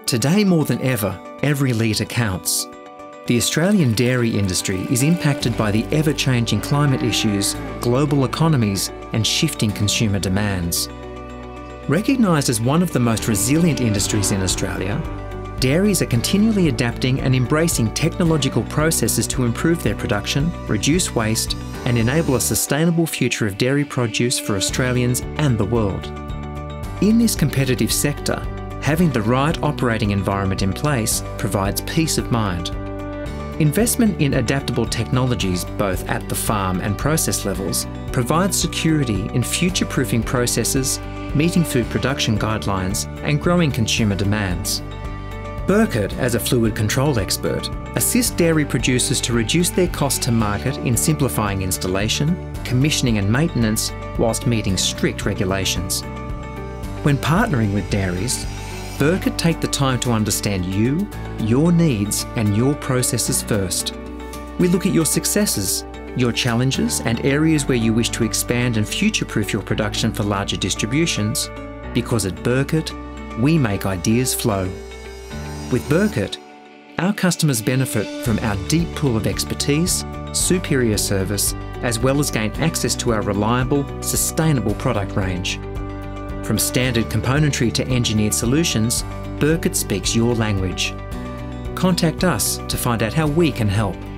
Today more than ever, every litre counts. The Australian dairy industry is impacted by the ever-changing climate issues, global economies and shifting consumer demands. Recognised as one of the most resilient industries in Australia, dairies are continually adapting and embracing technological processes to improve their production, reduce waste and enable a sustainable future of dairy produce for Australians and the world. In this competitive sector, having the right operating environment in place provides peace of mind. Investment in adaptable technologies, both at the farm and process levels, provides security in future-proofing processes, meeting food production guidelines and growing consumer demands. Burkert, as a fluid control expert, assists dairy producers to reduce their cost to market in simplifying installation, commissioning and maintenance whilst meeting strict regulations. When partnering with dairies, Burkert take the time to understand you, your needs and your processes first. We look at your successes, your challenges and areas where you wish to expand and future-proof your production for larger distributions, because at Burkert, we make ideas flow. With Burkert, our customers benefit from our deep pool of expertise, superior service, as well as gain access to our reliable, sustainable product range. From standard componentry to engineered solutions, Burkert speaks your language. Contact us to find out how we can help.